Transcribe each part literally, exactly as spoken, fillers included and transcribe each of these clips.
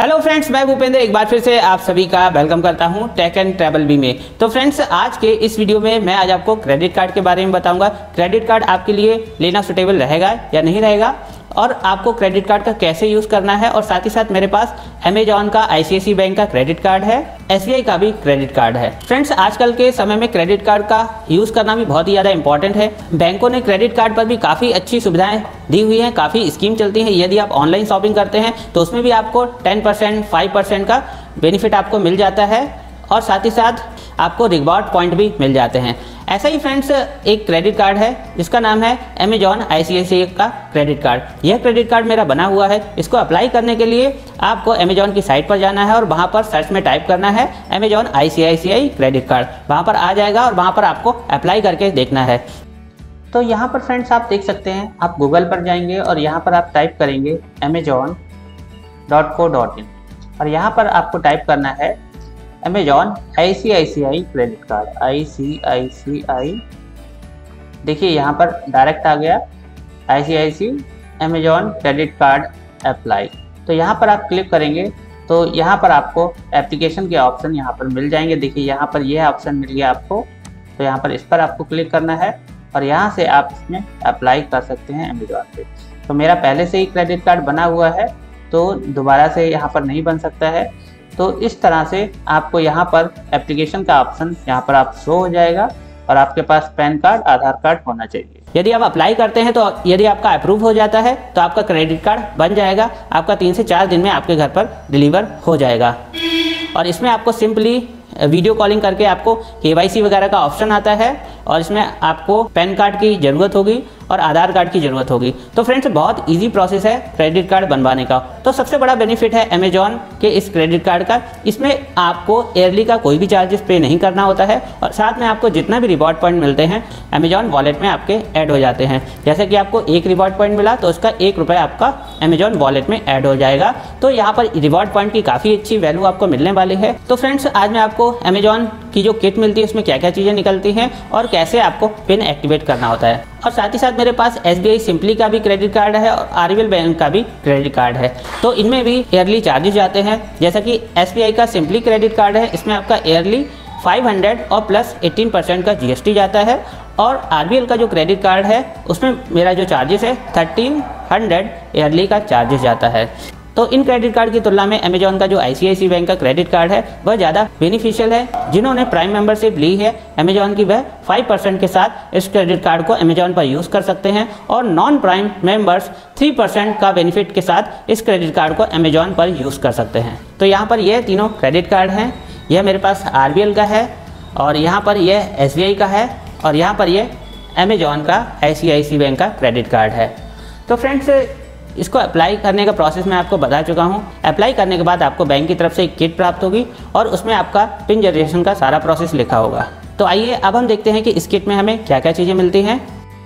Hello friends, मैं भूपेंद्र एक बार फिर से आप सभी का वेलकम करता हूं टेक एंड ट्रैवल बी में। तो फ्रेंड्स, आज के इस वीडियो में मैं आज आपको क्रेडिट कार्ड के बारे में बताऊंगा। क्रेडिट कार्ड आपके लिए लेना सुटेबल रहेगा या नहीं रहेगा, और आपको क्रेडिट कार्ड का कैसे यूज़ करना है। और साथ ही साथ मेरे पास अमेजॉन का, I C I C I bank का क्रेडिट कार्ड है, एस बी आई का भी क्रेडिट कार्ड है। फ्रेंड्स, आजकल के समय में क्रेडिट कार्ड का यूज़ करना भी बहुत ही ज़्यादा इंपॉर्टेंट है। बैंकों ने क्रेडिट कार्ड पर भी काफ़ी अच्छी सुविधाएं दी हुई हैं, काफ़ी स्कीम चलती हैं। यदि आप ऑनलाइन शॉपिंग करते हैं तो उसमें भी आपको टेन परसेंट फाइव परसेंट का बेनिफिट आपको मिल जाता है, और साथ ही साथ आपको रिवॉर्ड पॉइंट भी मिल जाते हैं। ऐसा ही फ्रेंड्स, एक क्रेडिट कार्ड है जिसका नाम है Amazon I C I C I का क्रेडिट कार्ड। यह क्रेडिट कार्ड मेरा बना हुआ है। इसको अप्लाई करने के लिए आपको अमेजॉन की साइट पर जाना है और वहां पर सर्च में टाइप करना है Amazon I C I C I credit card. वहां पर आ जाएगा और वहां पर आपको अप्लाई करके देखना है। तो यहाँ पर फ्रेंड्स आप देख सकते हैं, आप गूगल पर जाएंगे और यहाँ पर आप टाइप करेंगे Amazon dot co dot in, और यहाँ पर आपको टाइप करना है Amazon I C I C I credit card, I C I C I. देखिए यहाँ पर डायरेक्ट आ गया I C I C Amazon credit card apply. तो यहाँ पर आप क्लिक करेंगे तो यहाँ पर आपको एप्लीकेशन के ऑप्शन यहाँ पर मिल जाएंगे। देखिए यहाँ पर यह ऑप्शन मिल गया आपको, तो यहाँ पर इस पर आपको क्लिक करना है और यहाँ से आप इसमें अप्लाई कर सकते हैं अमेजॉन पे। तो मेरा पहले से ही क्रेडिट कार्ड बना हुआ है, तो दोबारा से यहाँ पर नहीं बन सकता है। तो इस तरह से आपको यहाँ पर एप्लीकेशन का ऑप्शन यहाँ पर आप शो हो जाएगा, और आपके पास पैन कार्ड, आधार कार्ड होना चाहिए। यदि आप अप्लाई करते हैं तो यदि आपका अप्रूव हो जाता है तो आपका क्रेडिट कार्ड बन जाएगा। आपका तीन से चार दिन में आपके घर पर डिलीवर हो जाएगा। और इसमें आपको सिंपली वीडियो कॉलिंग करके आपको के वाई सी वगैरह का ऑप्शन आता है, और इसमें आपको पैन कार्ड की ज़रूरत होगी और आधार कार्ड की ज़रूरत होगी। तो फ्रेंड्स, बहुत इजी प्रोसेस है क्रेडिट कार्ड बनवाने का। तो सबसे बड़ा बेनिफिट है अमेजॉन के इस क्रेडिट कार्ड का। इसमें आपको ईयरली का कोई भी चार्जेस पे नहीं करना होता है, और साथ में आपको जितना भी रिवॉर्ड पॉइंट मिलते हैं अमेजॉन वॉलेट में आपके ऐड हो जाते हैं। जैसे कि आपको एक रिवॉर्ड पॉइंट मिला तो उसका एक रुपये आपका अमेजॉन वॉलेट में ऐड हो जाएगा। तो यहाँ पर रिवॉर्ड पॉइंट की काफ़ी अच्छी वैल्यू आपको मिलने वाली है। तो फ्रेंड्स, आज मैं आपको अमेजॉन की जो किट मिलती है उसमें क्या क्या चीज़ें निकलती हैं और कैसे आपको पिन एक्टिवेट करना होता है। और साथ ही साथ मेरे पास एस बी आई सिंपली का भी क्रेडिट कार्ड है और आर बी एल बैंक का भी क्रेडिट कार्ड है। तो इनमें भी ईयरली चार्जेस जाते हैं। जैसा कि एस बी आई का सिंपली क्रेडिट कार्ड है, इसमें आपका ईयरली फाइव हंड्रेड और प्लस एटीन परसेंट का जी एस टी जाता है। और आर बी एल का जो क्रेडिट कार्ड है उसमें मेरा जो चार्जेस है थर्टीन हंड्रेड ईयरली का चार्जेस जाता है। तो इन क्रेडिट कार्ड की तुलना में अमेजॉन का जो I C I C I bank का क्रेडिट कार्ड है वह ज़्यादा बेनिफिशियल है। जिन्होंने प्राइम मेंबरशिप ली है अमेजॉन की, वह फाइव परसेंट के साथ इस क्रेडिट कार्ड को अमेजॉन पर यूज़ कर सकते हैं, और non prime members three percent का बेनिफिट के साथ इस क्रेडिट कार्ड को अमेजॉन पर यूज़ कर सकते हैं। तो यहाँ पर यह तीनों क्रेडिट कार्ड हैं। यह मेरे पास आर बी एल का है, और यहाँ पर यह एस बी आई का है, और यहाँ पर यह अमेजॉन का I C I C I bank का क्रेडिट कार्ड है। तो फ्रेंड्स, इसको अप्लाई करने का प्रोसेस मैं आपको बता चुका हूँ। अप्लाई करने के बाद आपको बैंक की तरफ से एक किट प्राप्त होगी, और उसमें आपका पिन जनरेशन का सारा प्रोसेस लिखा होगा। तो आइए अब हम देखते हैं कि इस किट में हमें क्या क्या चीज़ें मिलती हैं।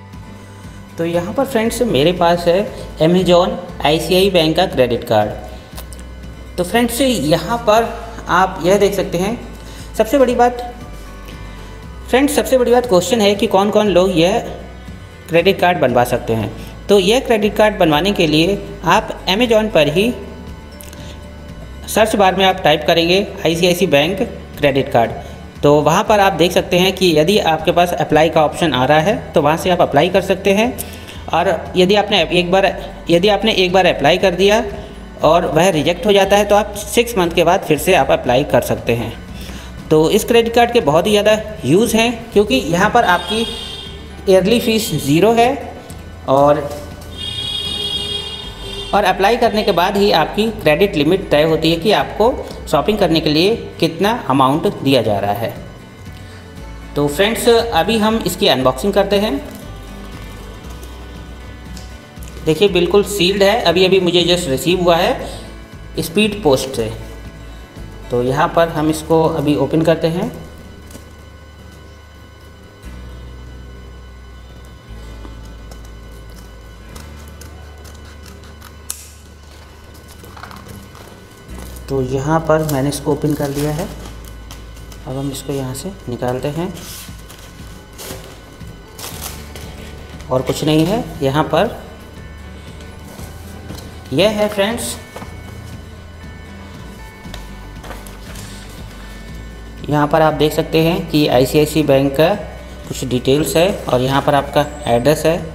तो यहाँ पर फ्रेंड्स मेरे पास है Amazon I C I C I bank का क्रेडिट कार्ड। तो फ्रेंड्स, यहाँ पर आप यह देख सकते हैं। सबसे बड़ी बात फ्रेंड्स सबसे बड़ी बात क्वेश्चन है कि कौन कौन लोग यह क्रेडिट कार्ड बनवा सकते हैं। तो यह क्रेडिट कार्ड बनवाने के लिए आप अमेजॉन पर ही सर्च बार में आप टाइप करेंगे I C I C I bank credit card. तो वहाँ पर आप देख सकते हैं कि यदि आपके पास अप्लाई का ऑप्शन आ रहा है तो वहाँ से आप अप्लाई कर सकते हैं। और यदि आपने एक बार यदि आपने एक बार अप्लाई कर दिया और वह रिजेक्ट हो जाता है तो आप सिक्स मंथ के बाद फिर से आप अप्लाई कर सकते हैं। तो इस क्रेडिट कार्ड के बहुत ही ज़्यादा यूज़ हैं, क्योंकि यहाँ पर आपकी ईयरली फीस ज़ीरो है, और और अप्लाई करने के बाद ही आपकी क्रेडिट लिमिट तय होती है कि आपको शॉपिंग करने के लिए कितना अमाउंट दिया जा रहा है। तो फ्रेंड्स, अभी हम इसकी अनबॉक्सिंग करते हैं। देखिए, बिल्कुल सील्ड है। अभी अभी मुझे जस्ट रिसीव हुआ है स्पीड पोस्ट से। तो यहाँ पर हम इसको अभी ओपन करते हैं। तो यहाँ पर मैंने इसको ओपन कर लिया है। अब हम इसको यहाँ से निकालते हैं, और कुछ नहीं है यहाँ पर। यह है फ्रेंड्स यहाँ पर आप देख सकते हैं कि आई C I C I bank का कुछ डिटेल्स है और यहाँ पर आपका एड्रेस है।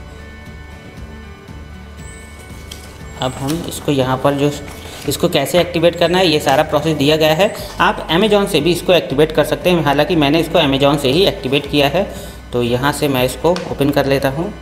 अब हम इसको यहाँ पर जो इसको कैसे एक्टिवेट करना है ये सारा प्रोसेस दिया गया है। आप अमेज़ॉन से भी इसको एक्टिवेट कर सकते हैं, हालांकि मैंने इसको अमेज़ॉन से ही एक्टिवेट किया है। तो यहाँ से मैं इसको ओपन कर लेता हूँ।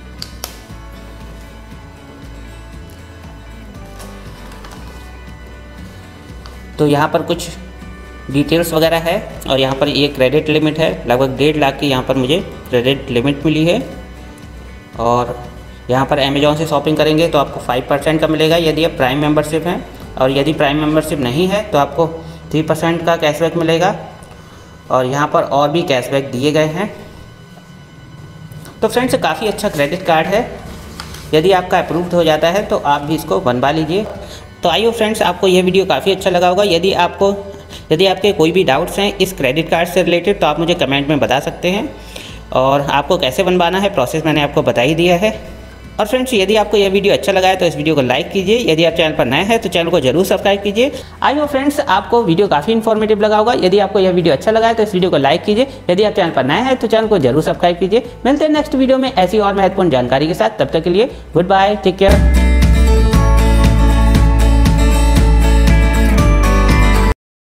तो यहाँ पर कुछ डिटेल्स वगैरह है और यहाँ पर ये क्रेडिट लिमिट है, लगभग डेढ़ लाख की यहाँ पर मुझे क्रेडिट लिमिट मिली है। और यहाँ पर अमेज़ॉन से शॉपिंग करेंगे तो आपको फाइव परसेंट का मिलेगा यदि आप प्राइम मेंबरशिप हैं, और यदि प्राइम मेंबरशिप नहीं है तो आपको थ्री परसेंट का कैशबैक मिलेगा। और यहाँ पर और भी कैशबैक दिए गए हैं। तो फ्रेंड्स काफ़ी अच्छा क्रेडिट कार्ड है, यदि आपका अप्रूव्ड हो जाता है तो आप भी इसको बनवा लीजिए। तो आइए फ्रेंड्स, आपको यह वीडियो काफ़ी अच्छा लगा होगा। यदि आपको यदि आपके कोई भी डाउट्स हैं इस क्रेडिट कार्ड से रिलेटेड तो आप मुझे कमेंट में बता सकते हैं, और आपको कैसे बनवाना है प्रोसेस मैंने आपको बता ही दिया है। और फ्रेंड्स, यदि आपको यह वीडियो अच्छा लगा है तो इस वीडियो को लाइक कीजिए। यदि आप चैनल पर नए हैं तो चैनल को जरूर सब्सक्राइब कीजिए। आई होप फ्रेंड्स आपको वीडियो काफ़ी इन्फॉर्मेटिव लगा होगा। यदि आपको यह वीडियो अच्छा लगा है तो इस वीडियो को लाइक कीजिए। यदि आप चैनल पर नए हैं तो चैनल को जरूर सब्सक्राइब कीजिए। मिलते हैं नेक्स्ट वीडियो में ऐसी और महत्वपूर्ण जानकारी के साथ। तब तक के लिए गुड बाय, टेक केयर।